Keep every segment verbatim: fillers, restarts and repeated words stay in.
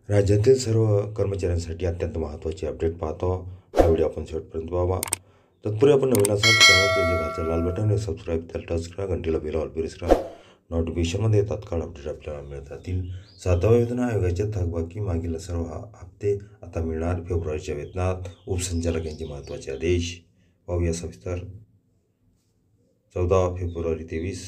राज्यातील सर्व कर्मचाऱ्यांसाठी अत्यंत महत्त्वाचे अपडेट पाहतो. हा व्हिडिओ आपण शेवटपर्यंत पाहावा. तत्पूर्वी आपण नवीन असाल चॅनलचे जे खालचं लाल बटन आहे सबस्क्राईब त्याला टच करा, घंटीला बेल ऑल प्रेस करा. नोटिफिकेशनमध्ये तात्काळ अपडेट आपल्याला मिळत राहतील. सातव्या वेतन आयोगाच्या थकबाकी मागील सर्व हप्ते आता मिळणार. फेब्रुवारीच्या वेतनात उपसंचालक यांचे महत्त्वाचे आदेश पाहूया सविस्तर. चौदा फेब्रुवारी तेवीस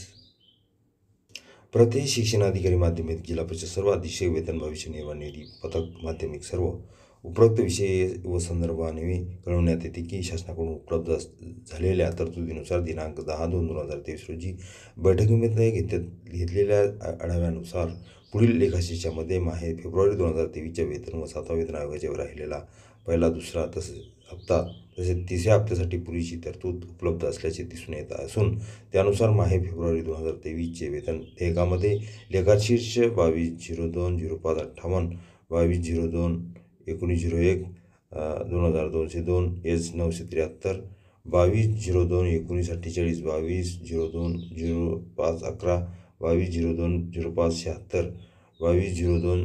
प्रति शिक्षणाधिकारी माध्यमिक जिल्हा परिषद सर्व अधीक्षक वेतन भविष्य निर्वाह निधी पथक माध्यमिक सर्व उपरोक्त विषय व संदर्भाने कळवण्यात येते की शासनाकडून उपलब्ध झालेल्या तरतुदीनुसार दिनांक दहा दोन दोन हजार तेवीस रोजी बैठकीमध्ये घेतल्या घेतलेल्या आढाव्यानुसार पुढील लेखाशीर्षामध्ये माहे फेब्रुवारी दोन हजार तेवीसच्या वेतन व सातवा वेतन आयोगाच्या राहिलेला पहिला दुसरा तसेच हप्ता तसेच तिसऱ्या हप्त्यासाठी पुरेशी तरतूद उपलब्ध असल्याचे दिसून येत असून त्यानुसार माहे फेब्रुवारी दोन हजार तेवीसचे वेतन देयकामध्ये लेखाशीर्ष बावीस झिरो दोन झिरो पाच अठ्ठावन्न बावीस झिरो दोन एकोणीस झिरो एक दोन हजार दोनशे दोन एस नऊशे त्र्याहत्तर बावीस झिरो दोन एकोणीस अठ्ठेचाळीस बावीस झिरो दोन झिरो पाच अकरा बावीस झिरो दोन झिरो पाच शहात्तर बावीस झिरो दोन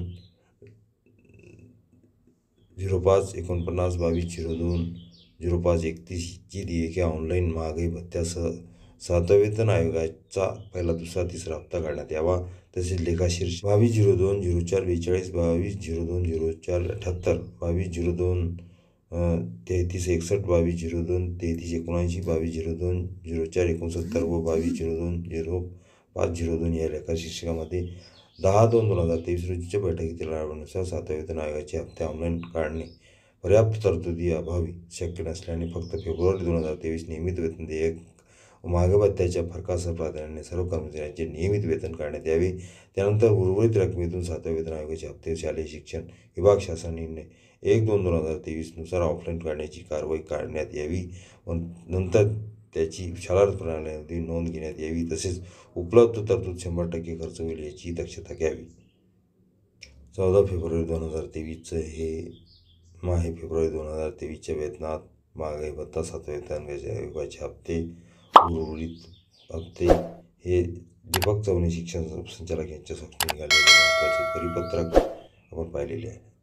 झिरो पाच एकोणपन्नास बावीस झिरो दोन झिरो पाच एकतीसची देयके ऑनलाईन महागाई भत्त्यासह सातव्या वेतन आयोगाचा पहिला दुसरा तिसरा हप्ता काढण्यात यावा. तसेच लेखाशीर्ष बावीस झिरो दोन झिरो चार बेचाळीस बावीस झिरो दोन झिरो चार अठ्ठ्याहत्तर बावीस झिरो दोन तेहतीस एकसष्ट बावीस झिरो दोन तेहतीस एकोणऐंशी बावीस झिरो दोन झिरो चार एकोणसत्तर व बावीस झिरो दोन झिरो पाच झिरो दोन या लेखाशीर्षकामध्ये दहा दोन दोन हजार तेवीस रोजीच्या बैठकीतील आढाव्यानुसार सातव्या वेतन आयोगाचे हप्ते ऑनलाईन काढणे पर्याप्त तरतुदी अभावी शक्य नसल्याने फक्त फेब्रुवारी दोन हजार तेवीस नियमित वेतन देयक व महागाई भत्त्याच्या फरकासह प्राधान्याने सर्व कर्मचाऱ्यांचे नियमित वेतन काढण्यात यावे. त्यानंतर उर्वरित रकमेतून सातव्या वेतन आयोगाचे हप्ते शालेय शिक्षण विभाग शासन निर्णय एक दोन दोन हजार तेवीसनुसार ऑफलाईन काढण्याची कारवाई काढण्यात यावी व नंतर त्याची शाळा प्रणालीमध्ये नोंद घेण्यात यावी. तसेच उपलब्ध तरतूद शंभर टक्के खर्च होईल याची दक्षता घ्यावी. चौदा फेब्रुवारी दोन हजार तेवीसचं हे माहे फेब्रुवारी दोन हजार तेवीसच्या वेतनात महागाई भत्ता सातव्या वेतन आयोगाचे हप्ते उर्वरित हप्ते हे दीपक चव्हाण शिक्षण संचालक यांच्या समोर निघालेले महत्त्वाचे परिपत्रक आपण पाहिलेले आहे.